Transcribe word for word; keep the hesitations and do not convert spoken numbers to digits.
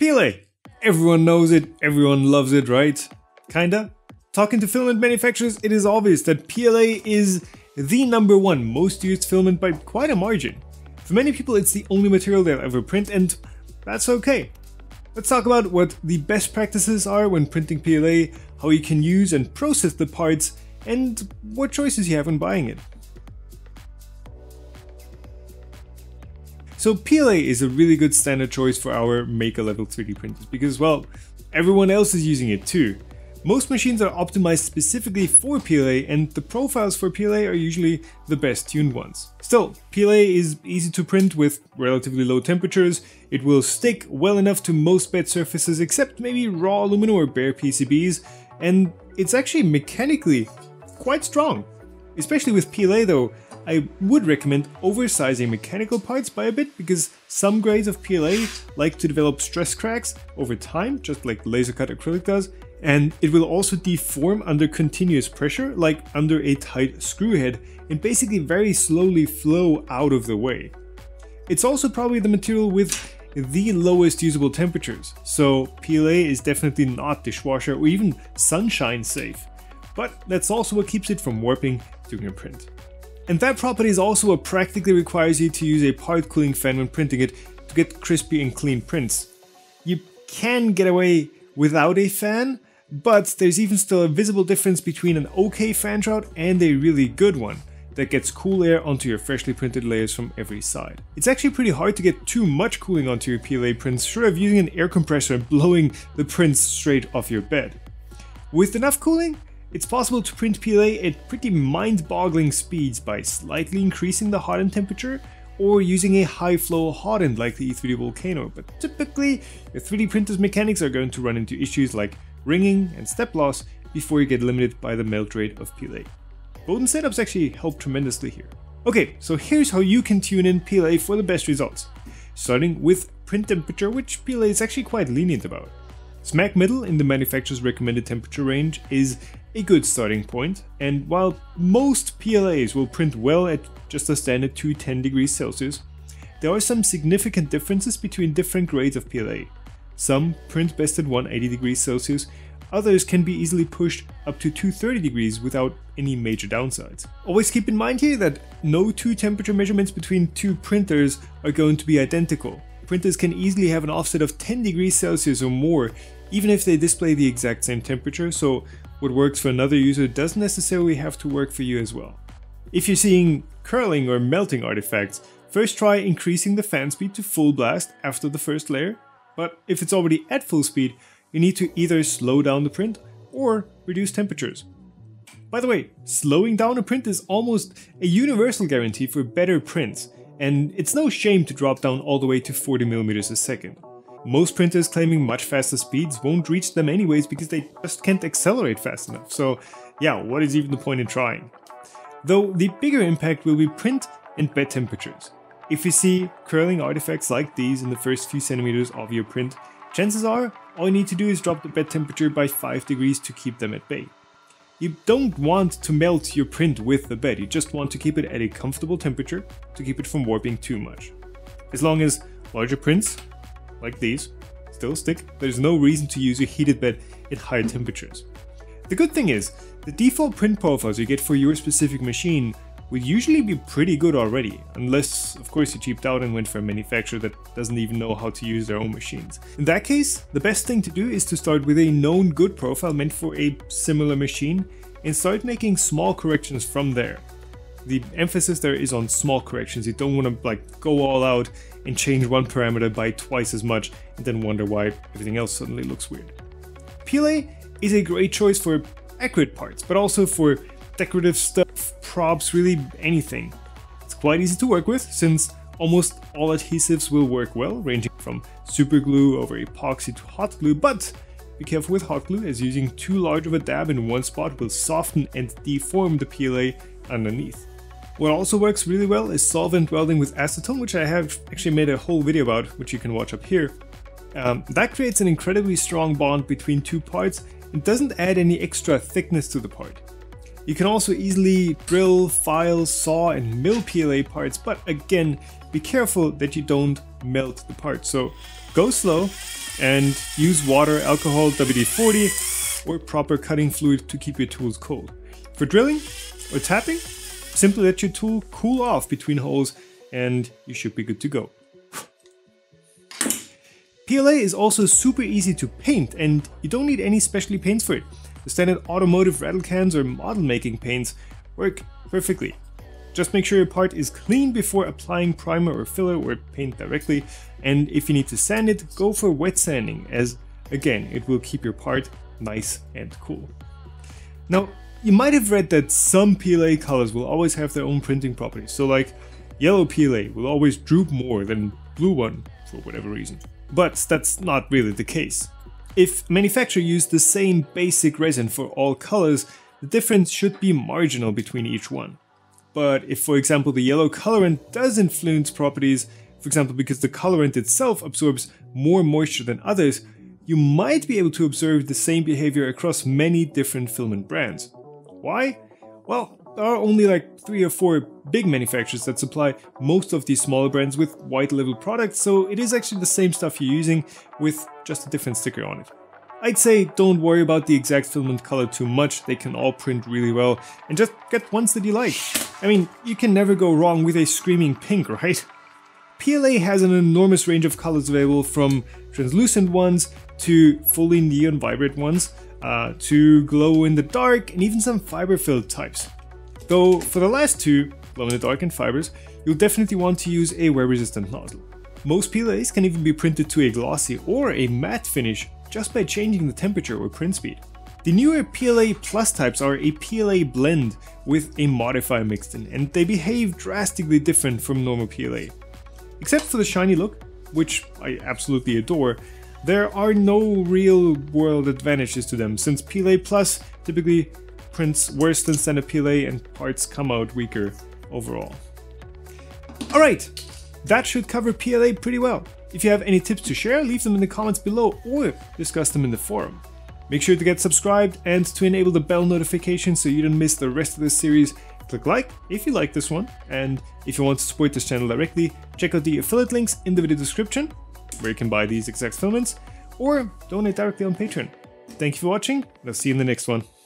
P L A. Everyone knows it, everyone loves it, right? Kinda? Talking to filament manufacturers, it is obvious that P L A is the number one most used filament by quite a margin. For many people, it's the only material they'll ever print, and that's okay. Let's talk about what the best practices are when printing P L A, how you can use and process the parts, and what choices you have when buying it. So P L A is a really good standard choice for our maker level three D printers because, well, everyone else is using it too. Most machines are optimized specifically for P L A, and the profiles for P L A are usually the best tuned ones. Still, P L A is easy to print with relatively low temperatures. It will stick well enough to most bed surfaces except maybe raw aluminum or bare P C Bs, and it's actually mechanically quite strong. Especially with P L A though, I would recommend oversizing mechanical parts by a bit because some grades of P L A like to develop stress cracks over time, just like laser cut acrylic does, and it will also deform under continuous pressure, like under a tight screw head, and basically very slowly flow out of the way. It's also probably the material with the lowest usable temperatures, so P L A is definitely not dishwasher or even sunshine safe, but that's also what keeps it from warping during a print. And that property is also what practically requires you to use a part cooling fan when printing it to get crispy and clean prints. You can get away without a fan, but there's even still a visible difference between an okay fan shroud and a really good one that gets cool air onto your freshly printed layers from every side. It's actually pretty hard to get too much cooling onto your P L A prints short of using an air compressor and blowing the prints straight off your bed. With enough cooling, it's possible to print P L A at pretty mind-boggling speeds by slightly increasing the hot end temperature or using a high flow hot end like the E three D Volcano, but typically your three D printer's mechanics are going to run into issues like ringing and step loss before you get limited by the melt rate of P L A. Bowden setups actually help tremendously here. Okay, so here's how you can tune in P L A for the best results. Starting with print temperature, which P L A is actually quite lenient about. Smack middle in the manufacturer's recommended temperature range is a good starting point, and while most P L As will print well at just a standard two hundred ten degrees Celsius, there are some significant differences between different grades of P L A. Some print best at one hundred eighty degrees Celsius, others can be easily pushed up to two hundred thirty degrees without any major downsides. Always keep in mind here that no two temperature measurements between two printers are going to be identical. Printers can easily have an offset of ten degrees Celsius or more, even if they display the exact same temperature, so what works for another user doesn't necessarily have to work for you as well. If you're seeing curling or melting artifacts, first try increasing the fan speed to full blast after the first layer, but if it's already at full speed, you need to either slow down the print or reduce temperatures. By the way, slowing down a print is almost a universal guarantee for better prints, and it's no shame to drop down all the way to forty millimeters a second. Most printers claiming much faster speeds won't reach them anyways because they just can't accelerate fast enough, so yeah, what is even the point in trying? Though the bigger impact will be print and bed temperatures. If you see curling artifacts like these in the first few centimeters of your print, chances are all you need to do is drop the bed temperature by five degrees to keep them at bay. You don't want to melt your print with the bed, you just want to keep it at a comfortable temperature to keep it from warping too much. As long as larger prints, like these, still stick, there's no reason to use a heated bed at higher temperatures. The good thing is, the default print profiles you get for your specific machine would usually be pretty good already, unless of course you cheaped out and went for a manufacturer that doesn't even know how to use their own machines. In that case, the best thing to do is to start with a known good profile meant for a similar machine and start making small corrections from there. The emphasis there is on small corrections. You don't want to like go all out and change one parameter by twice as much and then wonder why everything else suddenly looks weird. P L A is a great choice for accurate parts, but also for decorative stuff, props, really anything. It's quite easy to work with since almost all adhesives will work well, ranging from super glue over epoxy to hot glue, but be careful with hot glue as using too large of a dab in one spot will soften and deform the P L A underneath. What also works really well is solvent welding with acetone, which I have actually made a whole video about, which you can watch up here. Um, that creates an incredibly strong bond between two parts and doesn't add any extra thickness to the part. You can also easily drill, file, saw and mill P L A parts, but again, be careful that you don't melt the part. So go slow, And use water, alcohol, W D forty, or proper cutting fluid to keep your tools cold. For drilling or tapping, simply let your tool cool off between holes and you should be good to go. P L A is also super easy to paint and you don't need any specialty paints for it. The standard automotive rattle cans or model making paints work perfectly. Just make sure your part is clean before applying primer or filler or paint directly, and if you need to sand it, go for wet sanding, as again it will keep your part nice and cool. Now, you might have read that some P L A colors will always have their own printing properties, so like yellow P L A will always droop more than blue one for whatever reason. But that's not really the case. If a manufacturer used the same basic resin for all colors, the difference should be marginal between each one. But if, for example, the yellow colorant does influence properties, for example because the colorant itself absorbs more moisture than others, you might be able to observe the same behavior across many different filament brands. Why? Well, there are only like three or four big manufacturers that supply most of these smaller brands with white label products, so it is actually the same stuff you're using with just a different sticker on it. I'd say don't worry about the exact filament color too much, they can all print really well, and just get ones that you like. I mean, you can never go wrong with a screaming pink, right? P L A has an enormous range of colors available, from translucent ones to fully neon vibrant ones, uh, to glow in the dark and even some fiber filled types. Though for the last two, glow in the dark and fibers, you'll definitely want to use a wear resistant nozzle. Most P L As can even be printed to a glossy or a matte finish just by changing the temperature or print speed. The newer P L A Plus types are a P L A blend with a modifier mixed in, and they behave drastically different from normal P L A. Except for the shiny look, which I absolutely adore, there are no real world advantages to them, since P L A Plus typically prints worse than standard P L A and parts come out weaker overall. Alright, that should cover P L A pretty well. If you have any tips to share, leave them in the comments below or discuss them in the forum. Make sure to get subscribed and to enable the bell notification so you don't miss the rest of this series. Click like if you like this one, and if you want to support this channel directly, check out the affiliate links in the video description where you can buy these exact filaments or donate directly on Patreon. Thank you for watching, and I'll see you in the next one.